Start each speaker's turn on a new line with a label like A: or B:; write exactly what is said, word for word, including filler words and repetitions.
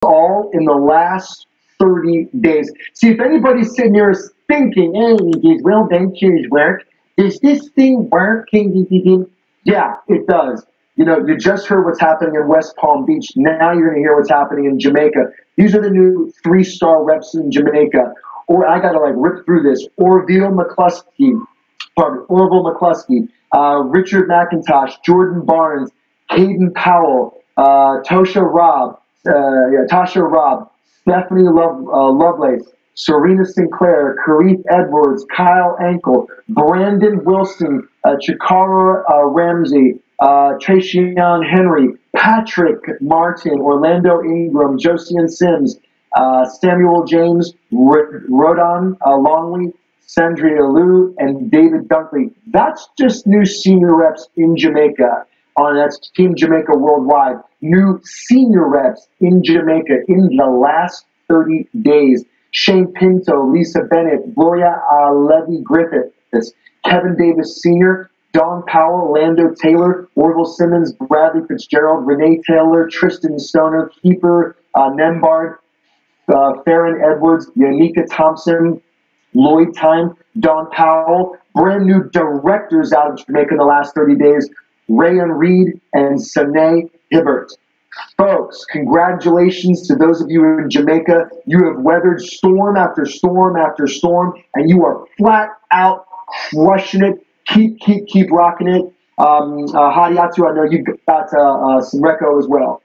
A: all in the last thirty days. See, if anybody's sitting here thinking, hey, these Will Ventures work, does this thing work? Yeah, it does. You know, you just heard what's happening in West Palm Beach. Now you're going to hear what's happening in Jamaica. These are the new three-star reps in Jamaica. Or I got to like rip through this. Orville McCluskey, pardon, Orville McCluskey, uh, Richard McIntosh, Jordan Barnes, Caden Powell, uh, Tosha Robb, uh, yeah, Tasha Robb, Stephanie Love, uh, Lovelace, Serena Sinclair, Kareth Edwards, Kyle Ankle, Brandon Wilson, uh, Chikara uh, Ramsey, uh, Tracion Henry, Patrick Martin, Orlando Ingram, Josian Sims, uh, Samuel James, R- Rodon uh, Longley, Sandria Liu, and David Dunkley. That's just new senior reps in Jamaica. On that's Team Jamaica Worldwide. New senior reps in Jamaica in the last thirty days. Shane Pinto, Lisa Bennett, Gloria uh, Levy Griffiths, Kevin Davis Senior, Don Powell, Lando Taylor, Orville Simmons, Bradley Fitzgerald, Renee Taylor, Tristan Stoner, Keeper uh, Nembard, uh, Farron Edwards, Yanika Thompson, Lloyd Time, Don Powell, brand new directors out of Jamaica in the last thirty days, Rayan Reed and Sanae Hibbert. Folks, congratulations to those of you in Jamaica. You have weathered storm after storm after storm, and you are flat out crushing it. Keep, keep, keep rocking it. Um, uh, Hadiatu, I know you've got uh, uh, some reco as well.